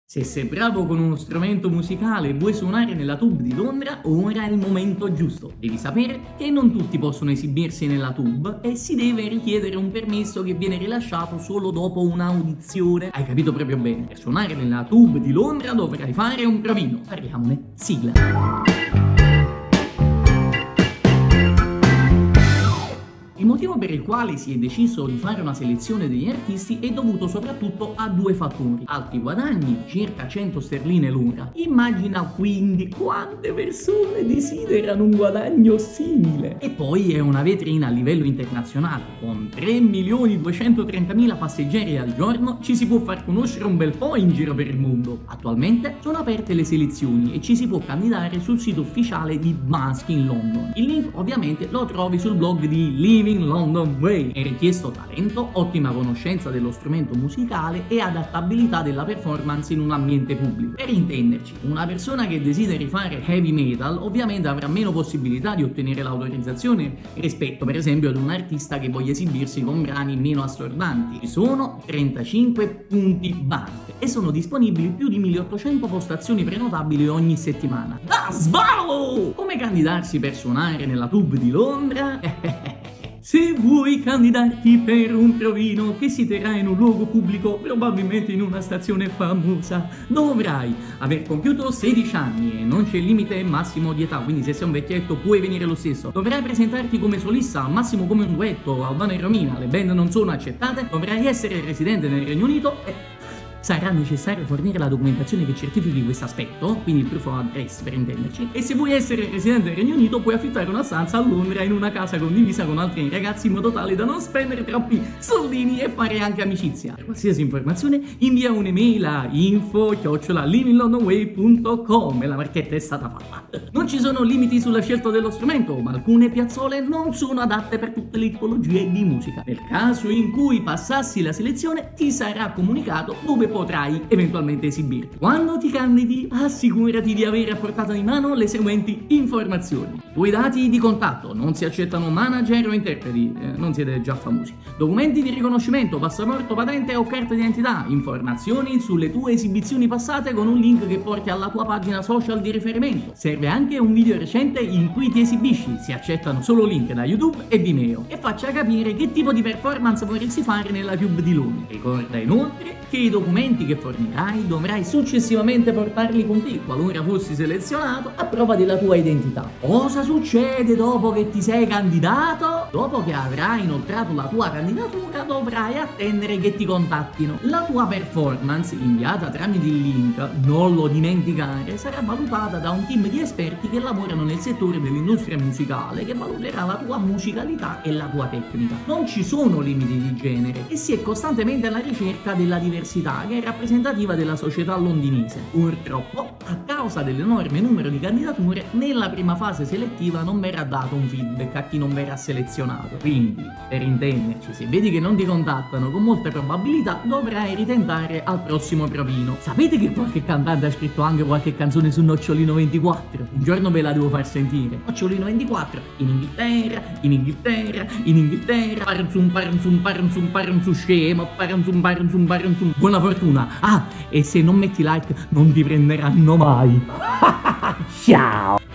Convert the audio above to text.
Se sei bravo con uno strumento musicale e vuoi suonare nella Tube di Londra, ora è il momento giusto. Devi sapere che non tutti possono esibirsi nella Tube e si deve richiedere un permesso che viene rilasciato solo dopo un'audizione. Hai capito proprio bene. Per suonare nella Tube di Londra dovrai fare un provino. Parliamone. Sigla. Il motivo per il quale si è deciso di fare una selezione degli artisti è dovuto soprattutto a due fattori: alti guadagni, circa 100 sterline l'ora. Immagina quindi quante persone desiderano un guadagno simile. E poi è una vetrina a livello internazionale, con 3.230.000 passeggeri al giorno ci si può far conoscere un bel po' in giro per il mondo. Attualmente sono aperte le selezioni e ci si può candidare sul sito ufficiale di Masking London. Il link ovviamente lo trovi sul blog di Living London Way. È richiesto talento, ottima conoscenza dello strumento musicale e adattabilità della performance in un ambiente pubblico. Per intenderci, una persona che desideri fare heavy metal ovviamente avrà meno possibilità di ottenere l'autorizzazione rispetto per esempio ad un artista che voglia esibirsi con brani meno assordanti. Ci sono 35 punti base e sono disponibili più di 1800 postazioni prenotabili ogni settimana. Da sbalo! Come candidarsi per suonare nella Tube di Londra? Se vuoi candidarti per un provino che si terrà in un luogo pubblico, probabilmente in una stazione famosa, dovrai aver compiuto 16 anni e non c'è limite massimo di età, quindi se sei un vecchietto puoi venire lo stesso. Dovrai presentarti come solista, al massimo come un duetto, Albano e Romina, le band non sono accettate. Dovrai essere residente nel Regno Unito e sarà necessario fornire la documentazione che certifichi questo aspetto, quindi il proof of address per intenderci. E se vuoi essere residente del Regno Unito puoi affittare una stanza a Londra in una casa condivisa con altri ragazzi in modo tale da non spendere troppi soldini e fare anche amicizia. Per qualsiasi informazione invia un'email a info@livinglondonway.com e la marchetta è stata fatta. Non ci sono limiti sulla scelta dello strumento, ma alcune piazzole non sono adatte per tutte le tipologie di musica. Nel caso in cui passassi la selezione ti sarà comunicato dove potrai eventualmente esibirti. Quando ti candidi, assicurati di avere a portata di mano le seguenti informazioni: i tuoi dati di contatto, non si accettano manager o interpreti, non siete già famosi, documenti di riconoscimento, passaporto, patente o carta d'identità, informazioni sulle tue esibizioni passate con un link che porti alla tua pagina social di riferimento. Serve anche un video recente in cui ti esibisci, si accettano solo link da YouTube e Vimeo, e faccia capire che tipo di performance vorresti fare nella Tube di Londra. Ricorda inoltre che i documenti che fornirai dovrai successivamente portarli con te qualora fossi selezionato a prova della tua identità. Cosa succede dopo che ti sei candidato? Dopo che avrai inoltrato la tua candidatura dovrai attendere che ti contattino. La tua performance inviata tramite il link, non lo dimenticare, sarà valutata da un team di esperti che lavorano nel settore dell'industria musicale, che valuterà la tua musicalità e la tua tecnica. Non ci sono limiti di genere e si è costantemente alla ricerca della diversità che è rappresentativa della società londinese. Purtroppo, a causa dell'enorme numero di candidature, nella prima fase selettiva non verrà dato un feedback a chi non verrà selezionato. Quindi, per intenderci, se vedi che non ti contattano, con molte probabilità dovrai ritentare al prossimo provino. Sapete che qualche cantante ha scritto anche qualche canzone su Nocciolino 24? Un giorno ve la devo far sentire. Nocciolino 24, in Inghilterra, in Inghilterra, in Inghilterra, paranzum paranzum paranzum paranzum scemo, paranzum paranzum paranzum. Buona fortuna! Ah, e se non metti like non ti prenderanno mai. Ciao!